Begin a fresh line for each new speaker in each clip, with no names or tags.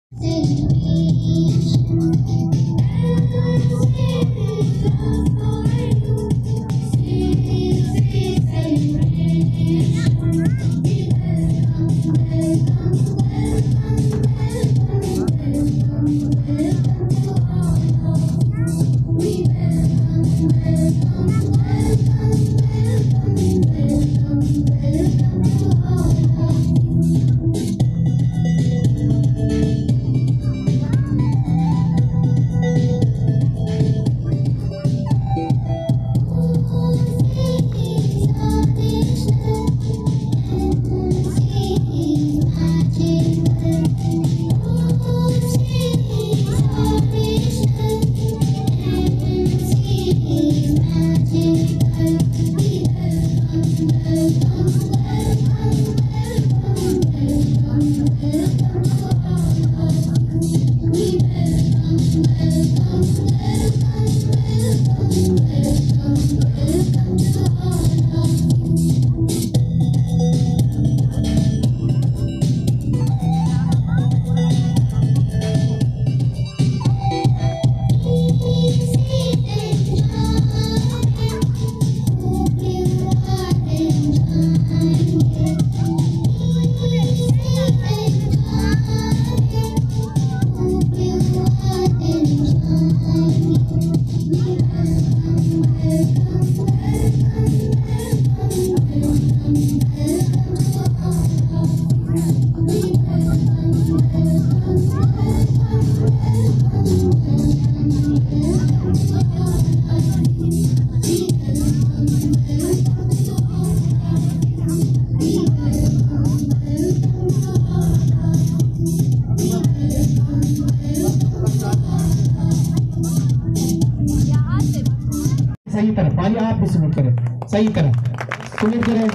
सही तरह पानी आप भी सलूट करें, सही तरह सलूट करें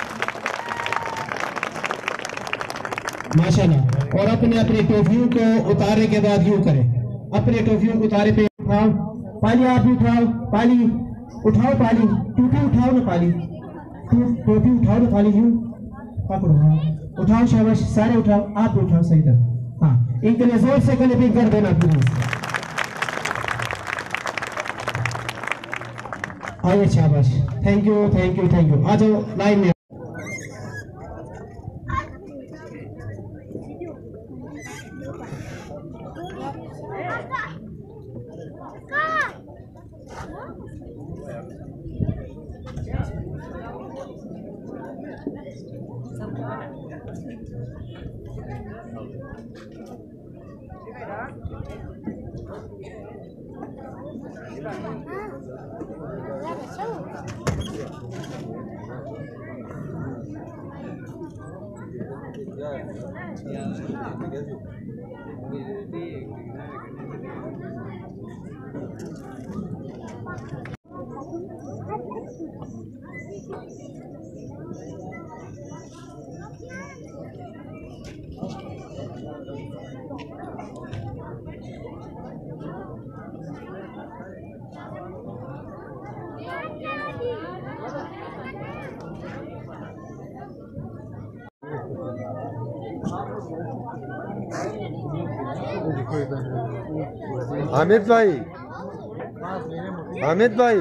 माशाल्लाह। और अपने अपने टोपियों को उतारने के बाद यूं करें, अपने टोपियों को उतारे पे उठाओ, पाली आप भी उठाओ, पाली उठाओ, पाली टोपी उठाओ ना, पाली टोपी उठाओ ना, पाली यूं पकड़ो, हाँ उठाओ, शाबाश, सारे उठाओ, आप भी उठाओ सही तरह, हाँ एक गले जोर से गले पे कर देना प्लीज। आइए शाबाश, thank you thank you thank you. आ जाओ लाइन में।
हामिद भाई, हामिद भाई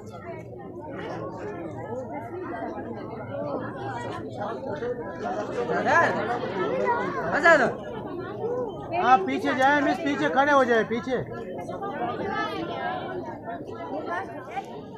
आप पीछे जाए, मिस पीछे खड़े हो जाए, पीछे